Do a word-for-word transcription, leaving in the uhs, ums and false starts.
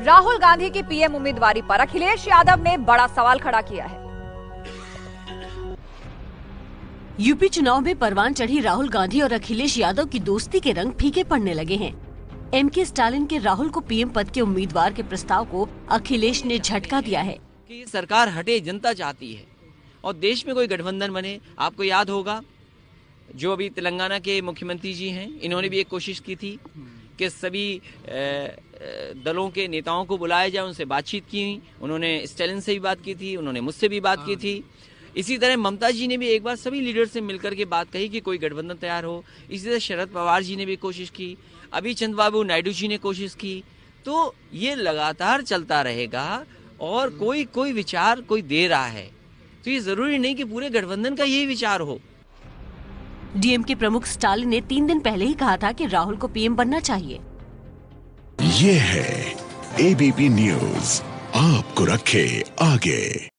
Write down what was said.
राहुल गांधी की पीएम उम्मीदवारी पर अखिलेश यादव ने बड़ा सवाल खड़ा किया है। यूपी चुनाव में परवान चढ़ी राहुल गांधी और अखिलेश यादव की दोस्ती के रंग फीके पड़ने लगे हैं। एम के स्टालिन के राहुल को पीएम पद के उम्मीदवार के प्रस्ताव को अखिलेश ने झटका दिया है कि सरकार हटे, जनता चाहती है और देश में कोई गठबंधन बने। आपको याद होगा जो अभी तेलंगाना के मुख्यमंत्री जी हैं, इन्होंने भी एक कोशिश की थी कि सभी दलों के नेताओं को बुलाया जाए, उनसे बातचीत की। उन्होंने स्टालिन से भी बात की थी, उन्होंने मुझसे भी बात की थी। इसी तरह ममता जी ने भी एक बार सभी लीडर से मिलकर के बात कही कि कोई गठबंधन तैयार हो। इसी तरह शरद पवार जी ने भी कोशिश की, अभी चंद्रबाबू नायडू जी ने कोशिश की। तो ये लगातार चलता रहेगा और कोई कोई विचार कोई दे रहा है, तो ये जरूरी नहीं कि पूरे गठबंधन का यही विचार हो। डीएम के प्रमुख स्टालिन ने तीन दिन पहले ही कहा था कि राहुल को पीएम बनना चाहिए। ये है एबीपी न्यूज, आपको रखे आगे।